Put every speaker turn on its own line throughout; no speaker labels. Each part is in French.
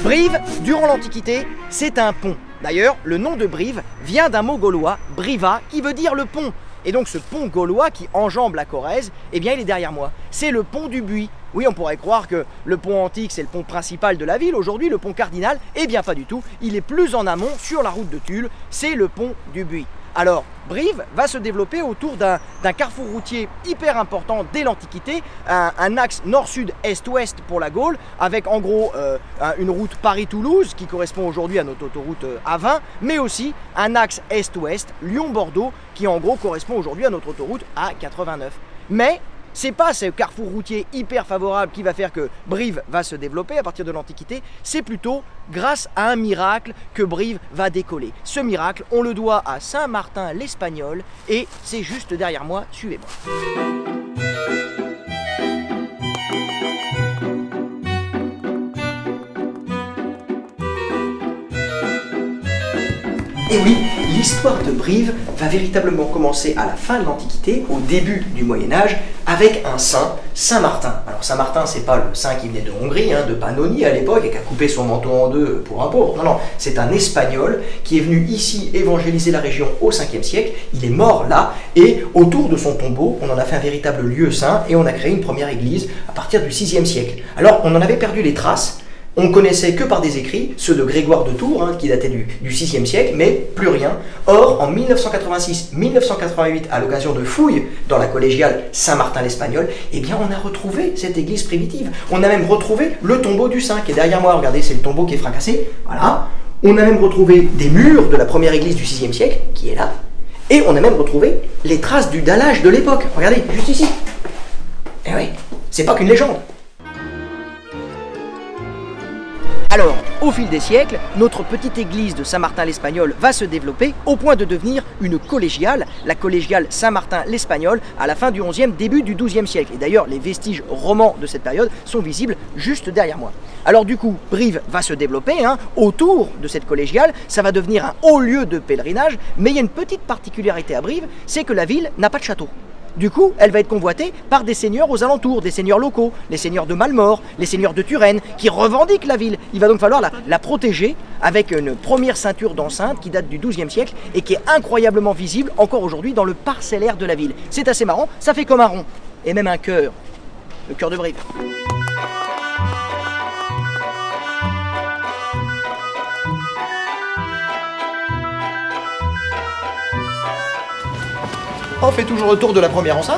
Brive, durant l'Antiquité, c'est un pont. D'ailleurs, le nom de Brive vient d'un mot gaulois, briva, qui veut dire le pont. Et donc ce pont gaulois qui enjambe la Corrèze, eh bien il est derrière moi. C'est le pont du Buis. Oui, on pourrait croire que le pont antique, c'est le pont principal de la ville. Aujourd'hui, le pont cardinal, eh bien pas du tout. Il est plus en amont, sur la route de Tulle, c'est le pont du Buis. Alors, Brive va se développer autour d'un carrefour routier hyper important dès l'Antiquité, un axe nord-sud, est-ouest pour la Gaule, avec en gros une route Paris-Toulouse qui correspond aujourd'hui à notre autoroute A20, mais aussi un axe est-ouest, Lyon-Bordeaux, qui en gros correspond aujourd'hui à notre autoroute A89. Mais c'est pas ce carrefour routier hyper favorable qui va faire que Brive va se développer à partir de l'Antiquité, c'est plutôt grâce à un miracle que Brive va décoller. Ce miracle, on le doit à Saint-Martin l'Espagnol et c'est juste derrière moi, suivez-moi. Et oui, l'histoire de Brive va véritablement commencer à la fin de l'Antiquité, au début du Moyen-Âge, avec un saint, Saint Martin. Alors Saint Martin, c'est pas le saint qui venait de Hongrie, de Pannonie à l'époque, et qui a coupé son manteau en deux pour un pauvre. Non, non, c'est un Espagnol qui est venu ici évangéliser la région au 5e siècle. Il est mort là, et autour de son tombeau, on en a fait un véritable lieu saint, et on a créé une première église à partir du 6e siècle. Alors, on en avait perdu les traces. On connaissait que par des écrits, ceux de Grégoire de Tours, qui dataient du 6e siècle, mais plus rien. Or, en 1986-1988, à l'occasion de fouilles dans la collégiale Saint-Martin l'Espagnol, eh bien, on a retrouvé cette église primitive. On a même retrouvé le tombeau du saint qui est derrière moi. Regardez, c'est le tombeau qui est fracassé. Voilà. On a même retrouvé des murs de la première église du 6e siècle, qui est là. Et on a même retrouvé les traces du dallage de l'époque. Regardez, juste ici. Eh oui, c'est pas qu'une légende. Alors, au fil des siècles, notre petite église de Saint-Martin l'Espagnol va se développer au point de devenir une collégiale, la collégiale Saint-Martin l'Espagnol, à la fin du 11e, début du 12e siècle. Et d'ailleurs, les vestiges romans de cette période sont visibles juste derrière moi. Alors du coup, Brive va se développer autour de cette collégiale, ça va devenir un haut lieu de pèlerinage, mais il y a une petite particularité à Brive, c'est que la ville n'a pas de château. Du coup, elle va être convoitée par des seigneurs aux alentours, des seigneurs locaux, les seigneurs de Malmort, les seigneurs de Turenne, qui revendiquent la ville. Il va donc falloir la protéger avec une première ceinture d'enceinte qui date du XIIe siècle et qui est incroyablement visible encore aujourd'hui dans le parcellaire de la ville. C'est assez marrant, ça fait comme un rond. Et même un cœur, le cœur de Brive. On fait toujours le tour de la première enceinte.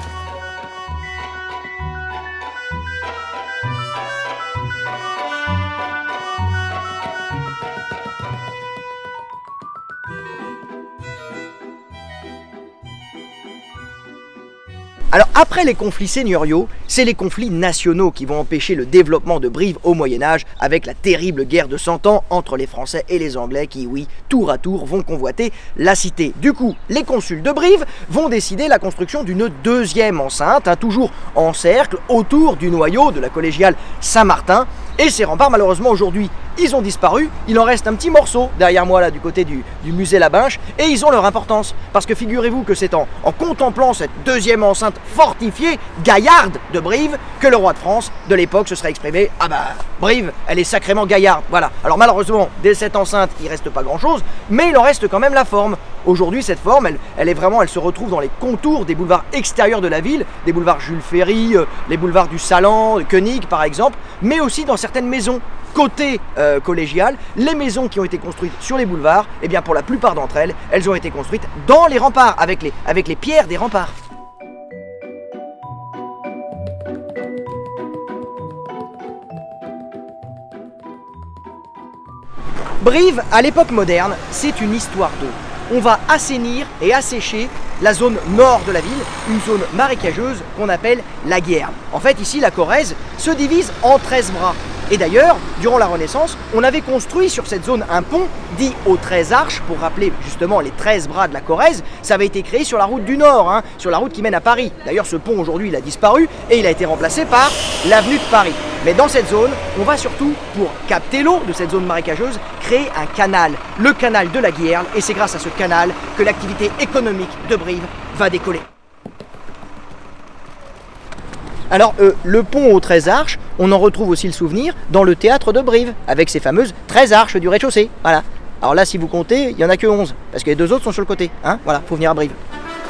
Alors après les conflits seigneuriaux, c'est les conflits nationaux qui vont empêcher le développement de Brive au Moyen-Âge avec la terrible guerre de 100 ans entre les Français et les Anglais qui, oui, tour à tour vont convoiter la cité. Du coup, les consuls de Brive vont décider la construction d'une deuxième enceinte, toujours en cercle, autour du noyau de la collégiale Saint-Martin. Et ces remparts, malheureusement, aujourd'hui, ils ont disparu. Il en reste un petit morceau derrière moi, là, du côté du musée Labinche. Et ils ont leur importance. Parce que figurez-vous que c'est en contemplant cette deuxième enceinte fortifiée, gaillarde de Brive, que le roi de France, de l'époque, se serait exprimé « Ah bah, Brive, elle est sacrément gaillarde. » Voilà. Alors malheureusement, dès cette enceinte, il ne reste pas grand-chose, mais il en reste quand même la forme. Aujourd'hui, cette forme, elle se retrouve dans les contours des boulevards extérieurs de la ville, des boulevards Jules Ferry, les boulevards du Salan, Koenig par exemple, mais aussi dans certaines maisons. Côté collégial, les maisons qui ont été construites sur les boulevards, eh bien pour la plupart d'entre elles, elles ont été construites dans les remparts, avec les pierres des remparts. Brive, à l'époque moderne, c'est une histoire d'eau. On va assainir et assécher la zone nord de la ville, une zone marécageuse qu'on appelle la Guerle. En fait, ici, la Corrèze se divise en 13 bras. Et d'ailleurs, durant la Renaissance, on avait construit sur cette zone un pont dit aux 13 arches, pour rappeler justement les 13 bras de la Corrèze. Ça avait été créé sur la route du Nord, sur la route qui mène à Paris. D'ailleurs, ce pont aujourd'hui, il a disparu et il a été remplacé par l'avenue de Paris. Mais dans cette zone, on va surtout, pour capter l'eau de cette zone marécageuse, créer un canal, le canal de la Guerle. Et c'est grâce à ce canal que l'activité économique de Brive va décoller. Alors, le pont aux 13 arches, on en retrouve aussi le souvenir dans le théâtre de Brive, avec ces fameuses 13 arches du rez-de-chaussée. Voilà. Alors là, si vous comptez, il n'y en a que 11, parce que les 2 autres sont sur le côté. Hein, voilà, faut venir à Brive.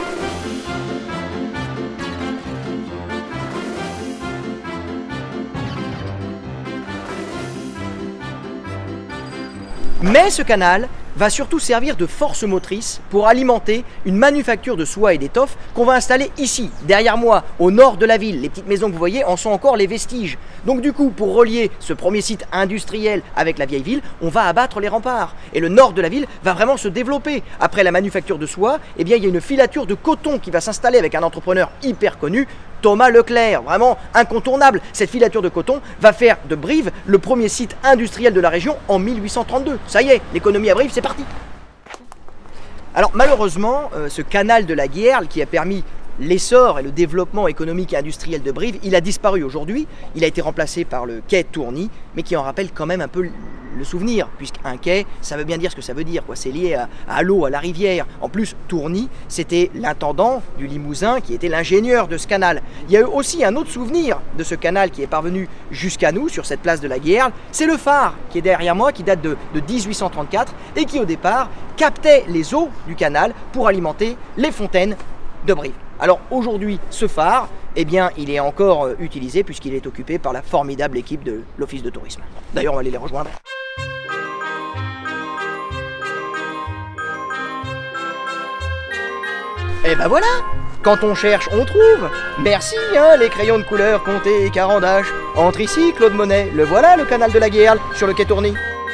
Mais ce canal va surtout servir de force motrice pour alimenter une manufacture de soie et d'étoffe qu'on va installer ici, derrière moi, au nord de la ville. Les petites maisons que vous voyez en sont encore les vestiges. Donc du coup, pour relier ce premier site industriel avec la vieille ville, on va abattre les remparts. Et le nord de la ville va vraiment se développer. Après la manufacture de soie, eh bien, il y a une filature de coton qui va s'installer avec un entrepreneur hyper connu, Thomas Leclerc, vraiment incontournable. Cette filature de coton va faire de Brive le premier site industriel de la région en 1832. Ça y est, l'économie à Brive, c'est parti. Alors malheureusement, ce canal de la Guierle qui a permis l'essor et le développement économique et industriel de Brive, il a disparu aujourd'hui. Il a été remplacé par le quai Tourny, mais qui en rappelle quand même un peu le souvenir, puisqu'un quai, ça veut bien dire ce que ça veut dire, quoi. C'est lié à l'eau, à la rivière. En plus, Tourny, c'était l'intendant du Limousin qui était l'ingénieur de ce canal. Il y a eu aussi un autre souvenir de ce canal qui est parvenu jusqu'à nous, sur cette place de la Guierle. C'est le phare qui est derrière moi, qui date de 1834 et qui au départ captait les eaux du canal pour alimenter les fontaines de Brive. Alors aujourd'hui, ce phare, eh bien, il est encore utilisé puisqu'il est occupé par la formidable équipe de l'Office de tourisme. D'ailleurs, on va aller les rejoindre. Et ben voilà, quand on cherche, on trouve. Merci, hein, les crayons de couleur, Comté et Carandache. Entre ici, Claude Monet, le voilà, le canal de la Guierle, sur le quai Tourny.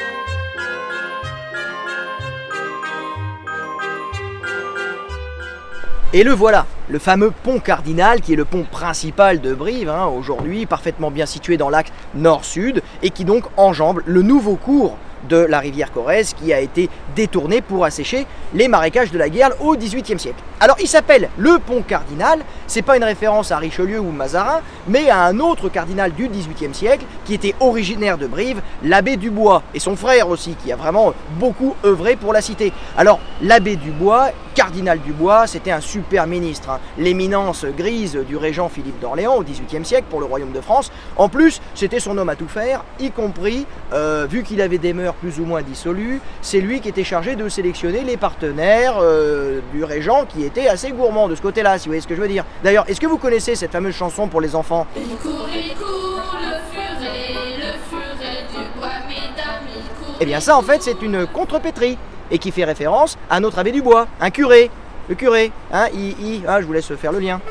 Et le voilà, le fameux pont Cardinal qui est le pont principal de Brive, hein, aujourd'hui parfaitement bien situé dans l'axe nord-sud et qui donc enjambe le nouveau cours de la rivière Corrèze qui a été détourné pour assécher les marécages de la Guierle au XVIIIe siècle. Alors il s'appelle le pont Cardinal, c'est pas une référence à Richelieu ou Mazarin, mais à un autre cardinal du XVIIIe siècle qui était originaire de Brive, l'abbé Dubois, et son frère aussi, qui a vraiment beaucoup œuvré pour la cité. Alors l'abbé Dubois, cardinal Dubois, c'était un super ministre, hein, l'éminence grise du régent Philippe d'Orléans au XVIIIe siècle pour le royaume de France. En plus, c'était son homme à tout faire, y compris, vu qu'il avait des mœurs plus ou moins dissolues, c'est lui qui était chargé de sélectionner les partenaires du régent qui étaient assez gourmands de ce côté-là, si vous voyez ce que je veux dire. D'ailleurs, est-ce que vous connaissez cette fameuse chanson pour les enfants?
Il court, le furet du bois, mesdames, il court.
Eh bien ça, en fait, c'est une contrepétrie, et qui fait référence à notre abbé Dubois, un curé. Le curé, hein, je vous laisse faire le lien.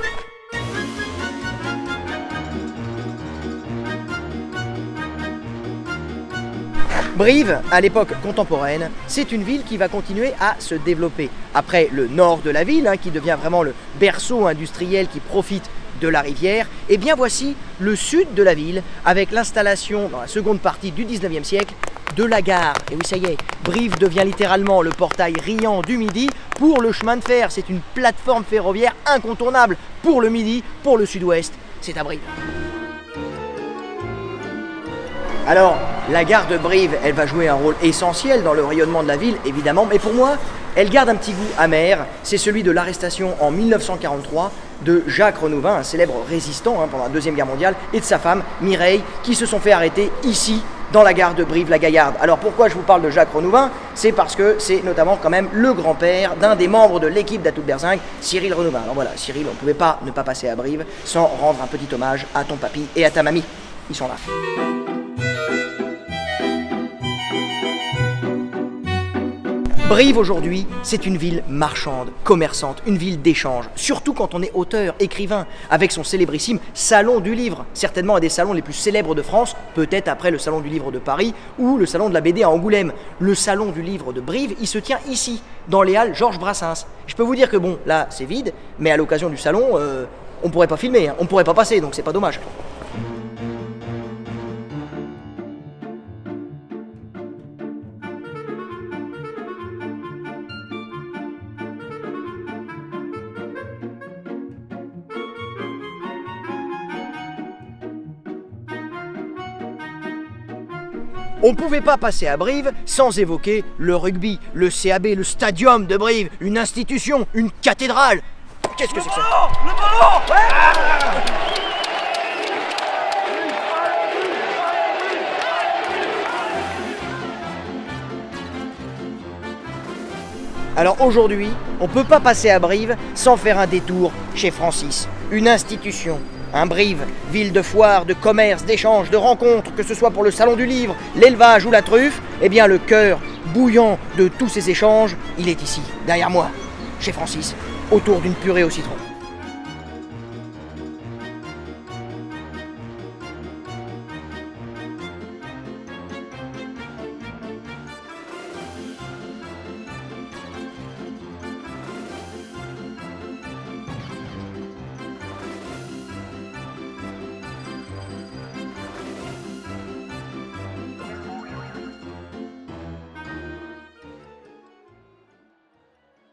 Brive, à l'époque contemporaine, c'est une ville qui va continuer à se développer. Après le nord de la ville, hein, qui devient vraiment le berceau industriel qui profite de la rivière, et bien voici le sud de la ville, avec l'installation dans la seconde partie du 19e siècle de la gare. Et oui, ça y est, Brive devient littéralement le portail riant du Midi pour le chemin de fer. C'est une plateforme ferroviaire incontournable pour le Midi, pour le Sud-Ouest. C'est à Brive. Alors, la gare de Brive, elle va jouer un rôle essentiel dans le rayonnement de la ville, évidemment, mais pour moi, elle garde un petit goût amer. C'est celui de l'arrestation en 1943 de Jacques Renouvin, un célèbre résistant pendant la Deuxième Guerre mondiale, et de sa femme, Mireille, qui se sont fait arrêter ici, dans la gare de Brive-la-Gaillarde. Alors pourquoi je vous parle de Jacques Renouvin? C'est parce que c'est notamment quand même le grand-père d'un des membres de l'équipe d'Atout-Berzingue, Cyril Renouvin. Alors voilà, Cyril, on ne pouvait pas ne pas passer à Brive sans rendre un petit hommage à ton papy et à ta mamie. Ils sont là. Brive aujourd'hui, c'est une ville marchande, commerçante, une ville d'échange, surtout quand on est auteur, écrivain, avec son célébrissime Salon du Livre, certainement un des salons les plus célèbres de France, peut-être après le Salon du Livre de Paris ou le Salon de la BD à Angoulême. Le Salon du Livre de Brive, il se tient ici, dans les halles Georges Brassens. Je peux vous dire que bon, là c'est vide, mais à l'occasion du salon, on pourrait pas filmer, hein, on pourrait pas passer, donc c'est pas dommage. On ne pouvait pas passer à Brive sans évoquer le rugby, le CAB, le stadium de Brive, une institution, une cathédrale. Qu'est-ce que c'est que ça? Le ballon, ouais. Alors aujourd'hui, on ne peut pas passer à Brive sans faire un détour chez Francis, une institution. Un Brive, ville de foire, de commerce, d'échanges, de rencontres, que ce soit pour le salon du livre, l'élevage ou la truffe, eh bien le cœur bouillant de tous ces échanges, il est ici, derrière moi, chez Francis, autour d'une purée au citron.